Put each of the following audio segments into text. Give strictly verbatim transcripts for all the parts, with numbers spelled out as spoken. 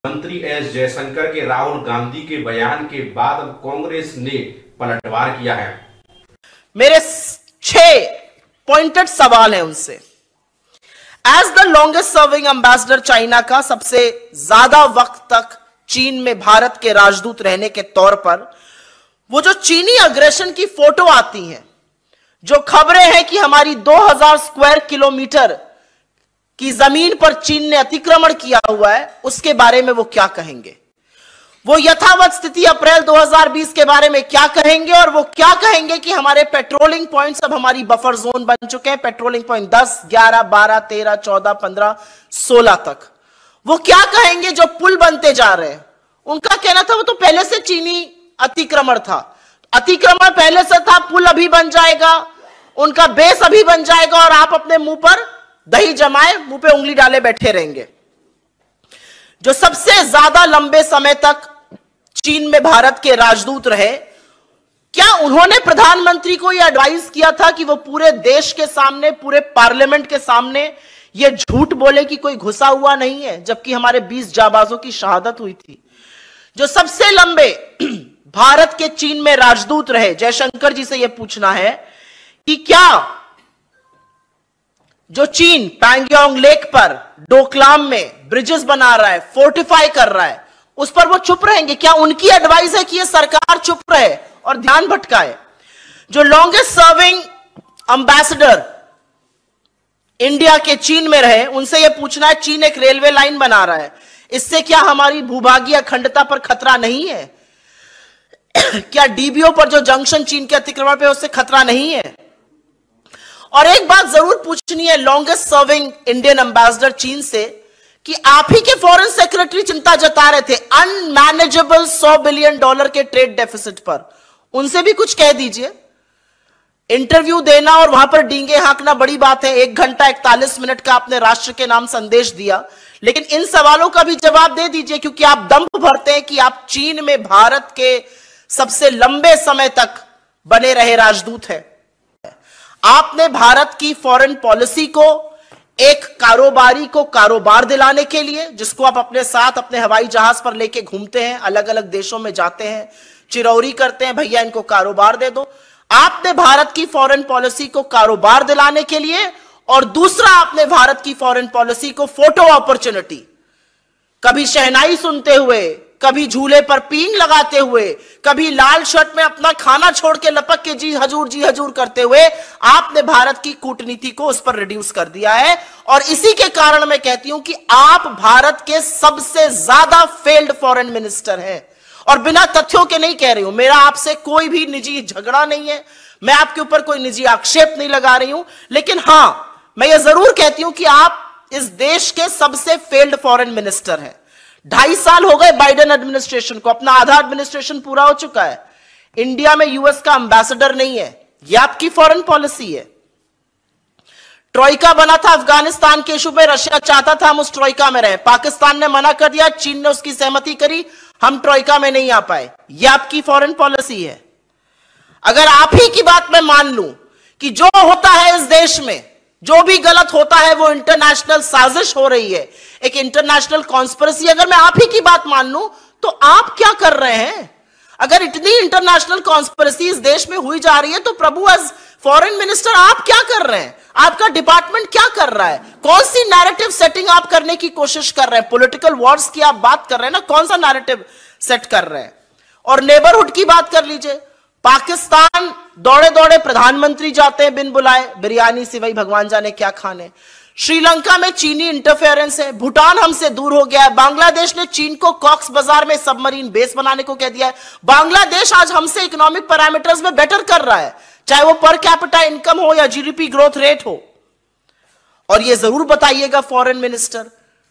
मंत्री एस जयशंकर के राहुल गांधी के बयान के बाद अब कांग्रेस ने पलटवार किया है। मेरे छह पॉइंटेड सवाल है उनसे। As the longest serving ambassador China का, सबसे ज्यादा वक्त तक चीन में भारत के राजदूत रहने के तौर पर, वो जो चीनी अग्रेशन की फोटो आती हैं, जो खबरें हैं कि हमारी दो हज़ार स्क्वायर किलोमीटर की जमीन पर चीन ने अतिक्रमण किया हुआ है, उसके बारे में वो क्या कहेंगे? वो यथावत स्थिति अप्रैल दो हज़ार बीस के बारे में क्या कहेंगे? और वो क्या कहेंगे कि हमारे पेट्रोलिंग पॉइंट्स अब हमारी बफर जोन बन चुके हैं, पेट्रोलिंग पॉइंट दस, ग्यारह, बारह, तेरह, चौदह, पंद्रह, सोलह तक। वो क्या कहेंगे जो पुल बनते जा रहे हैं? उनका कहना था वो तो पहले से चीनी अतिक्रमण था, अतिक्रमण पहले से था, पुल अभी बन जाएगा, उनका बेस अभी बन जाएगा और आप अपने मुंह पर दही जमाए, मुंह पे उंगली डाले बैठे रहेंगे। जो सबसे ज्यादा लंबे समय तक चीन में भारत के राजदूत रहे, क्या उन्होंने प्रधानमंत्री को यह एडवाइस किया था कि वो पूरे देश के सामने, पूरे पार्लियामेंट के सामने यह झूठ बोले कि कोई घुसा हुआ नहीं है, जबकि हमारे बीस जाबाजों की शहादत हुई थी? जो सबसे लंबे भारत के चीन में राजदूत रहे, जयशंकर जी से यह पूछना है कि क्या जो चीन पैंगोंग लेक पर डोकलाम में ब्रिजेस बना रहा है, फोर्टिफाई कर रहा है, उस पर वो चुप रहेंगे? क्या उनकी एडवाइस है कि ये सरकार चुप रहे और ध्यान भटकाए? जो लॉन्गेस्ट सर्विंग एम्बेसडर इंडिया के चीन में रहे, उनसे यह पूछना है, चीन एक रेलवे लाइन बना रहा है, इससे क्या हमारी भूभागीय अखंडता पर खतरा नहीं है? क्या डीबीओ पर जो जंक्शन चीन के अतिक्रमण पे, उससे खतरा नहीं है? और एक बात जरूर पूछनी है लॉन्गेस्ट सर्विंग इंडियन एम्बेसडर चीन से, कि आप ही के फॉरेन सेक्रेटरी चिंता जता रहे थे अनमैनेजेबल सौ बिलियन डॉलर के ट्रेड डेफिसिट पर, उनसे भी कुछ कह दीजिए। इंटरव्यू देना और वहां पर डींगे हाँकना बड़ी बात है, एक घंटा इकतालीस मिनट का आपने राष्ट्र के नाम संदेश दिया, लेकिन इन सवालों का भी जवाब दे दीजिए, क्योंकि आप दंभ भरते हैं कि आप चीन में भारत के सबसे लंबे समय तक बने रहे राजदूत हैं। आपने भारत की फॉरेन पॉलिसी को एक कारोबारी को कारोबार दिलाने के लिए, जिसको आप अपने साथ अपने हवाई जहाज पर लेके घूमते हैं, अलग अलग देशों में जाते हैं, चिरौरी करते हैं, भैया इनको कारोबार दे दो। आपने भारत की फॉरेन पॉलिसी को कारोबार दिलाने के लिए, और दूसरा आपने भारत की फॉरेन पॉलिसी को फोटो अपॉर्चुनिटी, कभी शहनाई सुनते हुए, कभी झूले पर पींग लगाते हुए, कभी लाल शर्ट में अपना खाना छोड़ के लपक के जी हजूर जी हजूर करते हुए, आपने भारत की कूटनीति को उस पर रिड्यूस कर दिया है। और इसी के कारण मैं कहती हूं कि आप भारत के सबसे ज्यादा फेल्ड फॉरेन मिनिस्टर हैं। और बिना तथ्यों के नहीं कह रही हूं, मेरा आपसे कोई भी निजी झगड़ा नहीं है, मैं आपके ऊपर कोई निजी आक्षेप नहीं लगा रही हूं, लेकिन हां मैं ये जरूर कहती हूं कि आप इस देश के सबसे फेल्ड फॉरेन मिनिस्टर हैं। ढाई साल हो गए बाइडेन एडमिनिस्ट्रेशन को, अपना आधा एडमिनिस्ट्रेशन पूरा हो चुका है, इंडिया में यूएस का एम्बेसडर नहीं है, यह आपकी फॉरेन पॉलिसी है। ट्रोइका बना था अफगानिस्तान के इशू में, रशिया चाहता था हम उस ट्रोइका में रहें, पाकिस्तान ने मना कर दिया, चीन ने उसकी सहमति करी, हम ट्रोइका में नहीं आ पाए, यह आपकी फॉरेन पॉलिसी है। अगर आप ही की बात मैं मान लूं कि जो होता है इस देश में, जो भी गलत होता है वो इंटरनेशनल साजिश हो रही है, एक इंटरनेशनल कॉन्स्पिरेसी, अगर मैं आप ही की बात मान लूं, तो आप क्या कर रहे हैं? अगर इतनी इंटरनेशनल कॉन्स्पिरेसी इस देश में हुई जा रही है, तो प्रभु एज फॉरेन मिनिस्टर आप क्या कर रहे हैं? आपका डिपार्टमेंट क्या कर रहा है? कौन सी नैरेटिव सेटिंग आप करने की कोशिश कर रहे हैं? पॉलिटिकल वॉर्स की आप बात कर रहे हैं ना, कौन सा नैरेटिव सेट कर रहे हैं? और नेबरहुड की बात कर लीजिए, पाकिस्तान दौड़े दौड़े प्रधानमंत्री जाते हैं बिन बुलाए, बिरयानी सिवाई भगवान जाने क्या खाने। श्रीलंका में चीनी इंटरफेरेंस है, भूटान हमसे दूर हो गया है, बांग्लादेश ने चीन को कॉक्स बाजार में सबमरीन बेस बनाने को कह दिया है। बांग्लादेश आज हमसे इकोनॉमिक पैरामीटर्स में बेटर कर रहा है, चाहे वो पर कैपिटा इनकम हो या जीडीपी ग्रोथ रेट हो। और ये जरूर बताइएगा फॉरेन मिनिस्टर,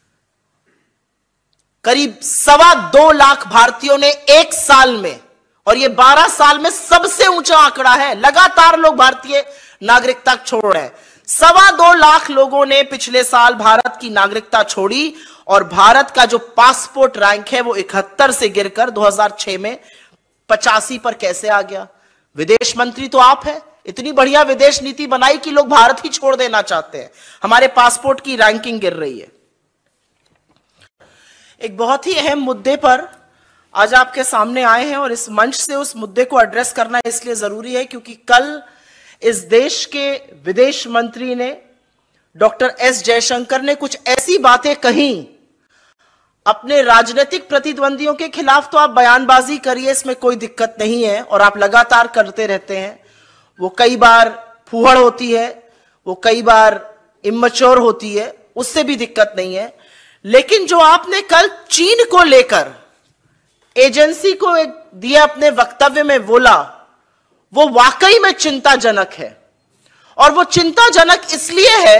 करीब सवा दो लाख भारतीयों ने एक साल में, और ये बारह साल में सबसे ऊंचा आंकड़ा है, लगातार लोग भारतीय नागरिकता छोड़ रहे हैं। सवा दो लाख लोगों ने पिछले साल भारत की नागरिकता छोड़ी, और भारत का जो पासपोर्ट रैंक है वो इकहत्तर से गिरकर दो हज़ार छह में पचासी पर कैसे आ गया? विदेश मंत्री तो आप हैं, इतनी बढ़िया विदेश नीति बनाई कि लोग भारत ही छोड़ देना चाहते हैं, हमारे पासपोर्ट की रैंकिंग गिर रही है। एक बहुत ही अहम मुद्दे पर आज आपके सामने आए हैं और इस मंच से उस मुद्दे को एड्रेस करना इसलिए जरूरी है क्योंकि कल इस देश के विदेश मंत्री ने डॉक्टर एस जयशंकर ने कुछ ऐसी बातें कही अपने राजनीतिक प्रतिद्वंदियों के खिलाफ। तो आप बयानबाजी करिए, इसमें कोई दिक्कत नहीं है और आप लगातार करते रहते हैं। वो कई बार फूहड़ होती है, वो कई बार इमैच्योर होती है, उससे भी दिक्कत नहीं है। लेकिन जो आपने कल चीन को लेकर एजेंसी को एक दिया अपने वक्तव्य में बोला, वो वाकई में चिंताजनक है। और वो चिंताजनक इसलिए है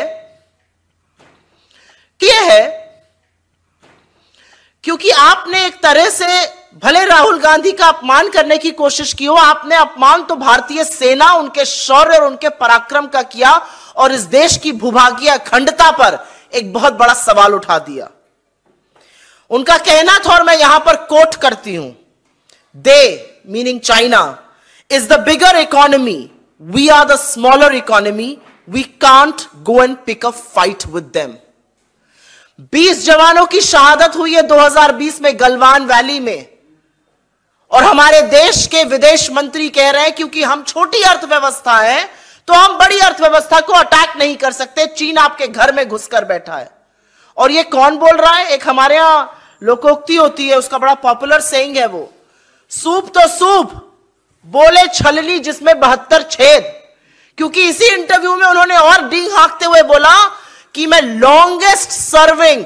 कि यह है क्योंकि आपने एक तरह से भले राहुल गांधी का अपमान करने की कोशिश की हो, आपने अपमान तो भारतीय सेना, उनके शौर्य और उनके पराक्रम का किया और इस देश की भूभागीय अखंडता पर एक बहुत बड़ा सवाल उठा दिया। उनका कहना था और मैं यहां पर कोट करती हूं, they meaning China is the bigger economy, we are the smaller economy, we can't go and pick a fight with them. बीस जवानों की शहादत हुई है दो हज़ार बीस में गलवान वैली में और हमारे देश के विदेश मंत्री कह रहे हैं क्योंकि हम छोटी अर्थव्यवस्था है तो हम बड़ी अर्थव्यवस्था को अटैक नहीं कर सकते, चीन आपके घर में घुसकर बैठा है। और ये कौन बोल रहा है? एक हमारे यहां लोकोक्ति होती है, उसका बड़ा पॉपुलर सेइंग है वो, सूप तो सूप बोले छलनी जिसमें बहत्तर छेद। क्योंकि इसी इंटरव्यू में उन्होंने और डींग हाँकते हुए बोला कि मैं लॉन्गेस्ट सर्विंग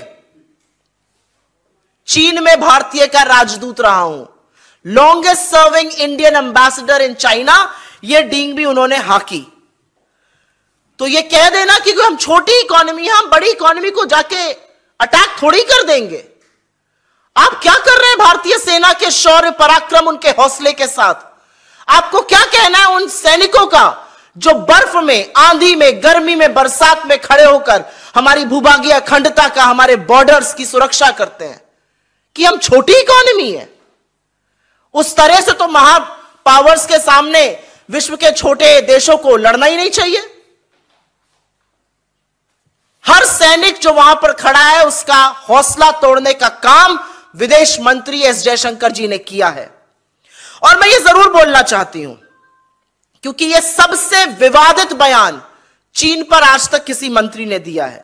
चीन में भारतीय का राजदूत रहा हूं, longest serving Indian ambassador in China, यह डींग भी उन्होंने हाकी। तो यह कह देना कि हम छोटी इकोनॉमी है, हम बड़ी इकोनॉमी को जाके अटैक थोड़ी कर देंगे। आप क्या कर रहे हैं भारतीय सेना के शौर्य पराक्रम, उनके हौसले के साथ? आपको क्या कहना है उन सैनिकों का जो बर्फ में, आंधी में, गर्मी में, बरसात में खड़े होकर हमारी भूभागीय अखंडता का, हमारे बॉर्डर्स की सुरक्षा करते हैं, कि हम छोटी इकोनॉमी है? उस तरह से तो महा पावर्स के सामने विश्व के छोटे देशों को लड़ना ही नहीं चाहिए। हर सैनिक जो वहां पर खड़ा है उसका हौसला तोड़ने का काम विदेश मंत्री एस जयशंकर जी ने किया है। और मैं ये जरूर बोलना चाहती हूं क्योंकि यह सबसे विवादित बयान चीन पर आज तक किसी मंत्री ने दिया है।